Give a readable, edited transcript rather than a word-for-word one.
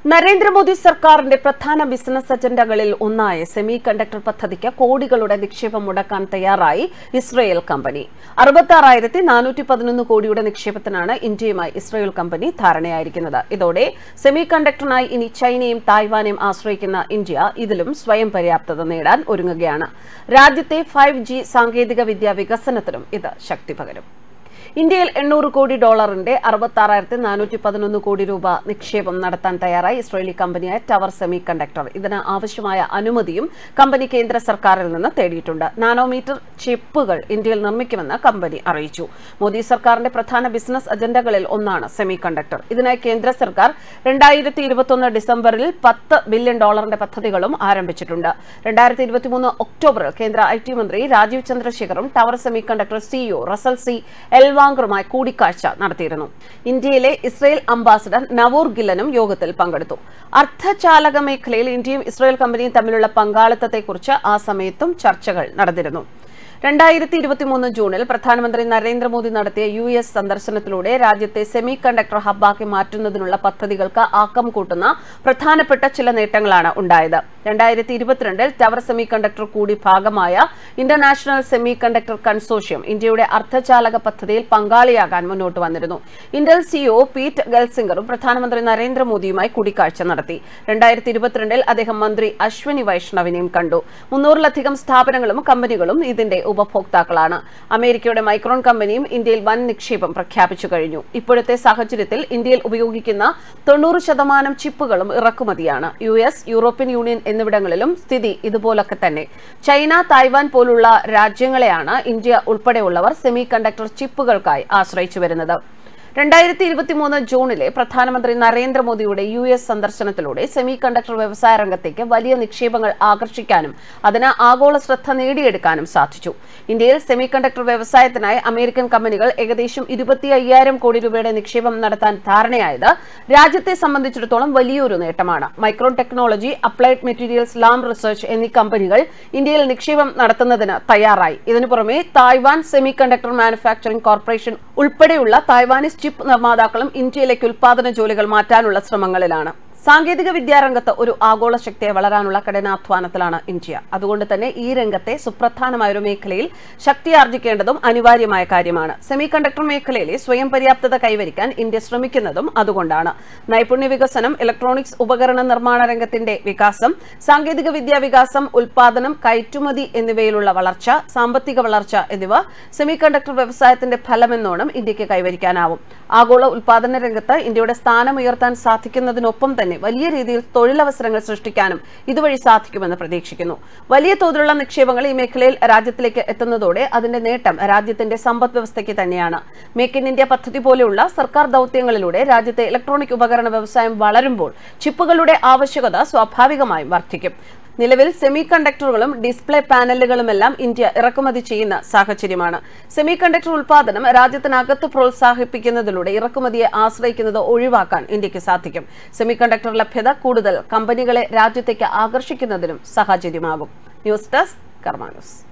നരേന്ദ്രമോദി സർക്കാരിന്റെ പ്രധാന ബിസിനസ് അജണ്ടകളിൽ ഒന്നായ സെമി കണ്ടക്ടർ പദ്ധതിക്ക് കോടികളുടെ നിക്ഷേപം മുടക്കാൻ തയ്യാറായി ഇസ്രയേൽ കമ്പനി. 66,411 കോടിയുടെ നിക്ഷേപത്തിനാണ് ഇന്ത്യയുമായി ഇസ്രയേൽ കമ്പനി ധാരണയായിരിക്കുന്നത്. ഇതോടെ സെമി കണ്ടക്ടറിനായി ഇനി ചൈനയും തായ്വാനെയും ആശ്രയിക്കുന്ന ഇന്ത്യ ഇതിലും സ്വയം പര്യാപ്തത നേടാൻ ഒരുങ്ങുകയാണ്. രാജ്യത്തെ 5G സാങ്കേതിക വിദ്യാ വികസനത്തിനും ഇത് ശക്തി പകരും. ഇന്ത്യയിൽ $800 കോടി 66,411 കോടി രൂപ നിക്ഷേപം നടത്താൻ തയ്യാറായി ഇസ്രയേലി കമ്പനിയായ ടവർ സെമി കണ്ടക്ടർ. ഇതിന് ആവശ്യമായ അനുമതിയും കമ്പനി കേന്ദ്ര സർക്കാരിൽ നിന്ന് തേടിയിട്ടുണ്ട്. നാനോമീറ്റർ ചിപ്പുകൾ ഇന്ത്യയിൽ നിർമ്മിക്കുമെന്ന് കമ്പനി അറിയിച്ചു. മോദി സർക്കാരിന്റെ പ്രധാന ബിസിനസ് അജണ്ടകളിൽ ഒന്നാണ് സെമി കണ്ടക്ടർ. ഇതിനായി കേന്ദ്ര സർക്കാർ 2021 ഡിസംബറിൽ $10 ബില്യൺ പദ്ധതികളും ആരംഭിച്ചിട്ടുണ്ട്. 2023 ഒക്ടോബറിൽ കേന്ദ്ര IT മന്ത്രി രാജീവ് ചന്ദ്രശേഖറും Tower semiconductor CEO Russell C എൽവാങ്കറുമായി കൂടിക്കാഴ്ച നടത്തിയിരുന്നു. ഇന്ത്യയിലെ ഇസ്രയേൽ അംബാസഡർ നവൂർ ഗില്ലനും യോഗത്തിൽ പങ്കെടുത്തു. അർദ്ധചാലക മേഖലയിൽ ഇന്ത്യയും ഇസ്രയേൽ കമ്പനിയും തമ്മിലുള്ള പങ്കാളിത്തത്തെക്കുറിച്ച് ആ സമയത്തും ചർച്ചകൾ നടന്നിരുന്നു. 2023 ജൂണിൽ പ്രധാനമന്ത്രി നരേന്ദ്രമോദി നടത്തിയ US സന്ദർശനത്തിലൂടെ രാജ്യത്തെ സെമി കണ്ടക്ടർ ഹബ്ബാക്കി മാറ്റുന്നതിനുള്ള പദ്ധതികൾക്ക് ആക്കം കൂട്ടുന്ന പ്രധാനപ്പെട്ട ചില നേട്ടങ്ങളാണ് ഉണ്ടായത്. 2022 ടവർ സെമി കണ്ടക്ടർ കൂടി ഭാഗമായ ഇന്റർനാഷണൽ സെമി കണ്ടക്ടർ കൺസോർഷ്യം ഇന്ത്യയുടെ അർദ്ധചാലക പദ്ധതിയിൽ പങ്കാളിയാകാൻ മുന്നോട്ട് വന്നിരുന്നു. ഇന്റൽ CEO പീറ്റ് ഗൽസിംഗറും പ്രധാനമന്ത്രി നരേന്ദ്രമോദിയുമായി കൂടിക്കാഴ്ച നടത്തി. 2022 അദ്ദേഹം മന്ത്രി അശ്വനി വൈഷ്ണവിനെയും കണ്ടു. 300-ലധികം സ്ഥാപനങ്ങളും കമ്പനികളും ഇതിന്റെ ഉപഭോക്താക്കളാണ്. അമേരിക്കയുടെ മൈക്രോൺ കമ്പനിയും ഇന്ത്യയിൽ വൻ നിക്ഷേപം പ്രഖ്യാപിച്ചു കഴിഞ്ഞു. ഇപ്പോഴത്തെ സാഹചര്യത്തിൽ ഇന്ത്യയിൽ ഉപയോഗിക്കുന്ന 90% ചിപ്പുകളും ഇറക്കുമതിയാണ്. US, യൂറോപ്യൻ യൂണിയൻ എന്നിവിടങ്ങളിലും സ്ഥിതി ഇതുപോലൊക്കെ തന്നെ. ചൈന, തായ്വാൻ പോലുള്ള രാജ്യങ്ങളെയാണ് ഇന്ത്യ ഉൾപ്പെടെയുള്ളവർ സെമി കണ്ടക്ടർ ചിപ്പുകൾക്കായി ആശ്രയിച്ചു വരുന്നത്. 2023 ജൂണിലെ പ്രധാനമന്ത്രി നരേന്ദ്രമോദിയുടെ US സന്ദർശനത്തിലൂടെ സെമി കണ്ടക്ടർ വ്യവസായ രംഗത്തേക്ക് വലിയ നിക്ഷേപങ്ങൾ ആകർഷിക്കാനും അതിന് ആഗോള ശ്രദ്ധ നേടിയെടുക്കാനും സാധിച്ചു. ഇന്ത്യയിൽ സെമി കണ്ടക്ടർ വ്യവസായത്തിനായി അമേരിക്കൻ കമ്പനികൾ ഏകദേശം 25,000 കോടി രൂപയുടെ നിക്ഷേപം നടത്താൻ ധാരണയായത് രാജ്യത്തെ സംബന്ധിച്ചിടത്തോളം വലിയൊരു നേട്ടമാണ്. Micron technology, applied materials, Lam research എന്നീ കമ്പനികൾ ഇന്ത്യയിൽ നിക്ഷേപം നടത്തുന്നതിന് തയ്യാറായി. ഇതിനു പുറമെ Taiwan semiconductor manufacturing corporation ഉൾപ്പെടെയുള്ള തായ്വാനീസ് ചിപ്പ് നിർമ്മാതാക്കളും ഇന്ത്യയിലേക്ക് ഉൽപാദന ജോലികൾ മാറ്റാനുള്ള ശ്രമങ്ങളിലാണ്. സാങ്കേതിക വിദ്യാരംഗത്ത് ഒരു ആഗോള ശക്തിയെ വളരാനുള്ള കഠിനാധ്വാനത്തിലാണ് ഇന്ത്യ. അതുകൊണ്ട് തന്നെ ഈ രംഗത്തെ സുപ്രധാനമായ ഒരു മേഖലയിൽ ശക്തിയാർജിക്കേണ്ടതും അനിവാര്യമായ കാര്യമാണ്. സെമി കണ്ടക്ടർ മേഖലയിലെ സ്വയം പര്യാപ്തത കൈവരിക്കാൻ ഇന്ത്യ ശ്രമിക്കുന്നതും അതുകൊണ്ടാണ്. നൈപുണ്യ വികസനം, ഇലക്ട്രോണിക്സ് ഉപകരണ നിർമ്മാണ രംഗത്തിന്റെ വികാസം, സാങ്കേതിക വിദ്യാ വികാസം, ഉൽപാദനം, കയറ്റുമതി എന്നിവയിലുള്ള വളർച്ച, സാമ്പത്തിക വളർച്ച എന്നിവ സെമി കണ്ടക്ടർ വ്യവസായത്തിന്റെ ഫലമെന്നോണം ഇന്ത്യക്ക് കൈവരിക്കാനാവും. ആഗോള ഉൽപാദന രംഗത്ത് ഇന്ത്യയുടെ സ്ഥാനം ഉയർത്താൻ സാധിക്കുന്നതിനൊപ്പം തന്നെ വലിയ രീതിയിൽ തൊഴിലവസരങ്ങൾ സൃഷ്ടിക്കാനും ഇതുവഴി സാധിക്കുമെന്ന് പ്രതീക്ഷിക്കുന്നു. വലിയ തോതിലുള്ള നിക്ഷേപങ്ങൾ ഈ മേഖലയിൽ രാജ്യത്തിലേക്ക് എത്തുന്നതോടെ അതിന്റെ നേട്ടം രാജ്യത്തിന്റെ സമ്പദ് വ്യവസ്ഥയ്ക്ക് തന്നെയാണ്. മേക്ക് ഇൻ ഇന്ത്യ പദ്ധതി പോലെയുള്ള സർക്കാർ ദൌത്യങ്ങളിലൂടെ രാജ്യത്തെ ഇലക്ട്രോണിക് ഉപകരണ വ്യവസായം വളരുമ്പോൾ ചിപ്പുകളുടെ ആവശ്യകത സ്വാഭാവികമായും വർദ്ധിക്കും. നിലവിൽ സെമി കണ്ടക്ടറുകളും ഡിസ്പ്ലേ പാനലുകളുമെല്ലാം ഇന്ത്യ ഇറക്കുമതി ചെയ്യുന്ന സാഹചര്യമാണ്. സെമി കണ്ടക്ടർ ഉൽപാദനം രാജ്യത്തിനകത്ത് പ്രോത്സാഹിപ്പിക്കുന്നതിലൂടെ ഇറക്കുമതിയെ ആശ്രയിക്കുന്നത് ഒഴിവാക്കാൻ ഇന്ത്യക്ക് സാധിക്കും. സെമി കണ്ടക്ടർ ലഭ്യത കൂടുതൽ കമ്പനികളെ രാജ്യത്തേക്ക് ആകർഷിക്കുന്നതിനും സാഹചര്യമാകും. News desk Karma news.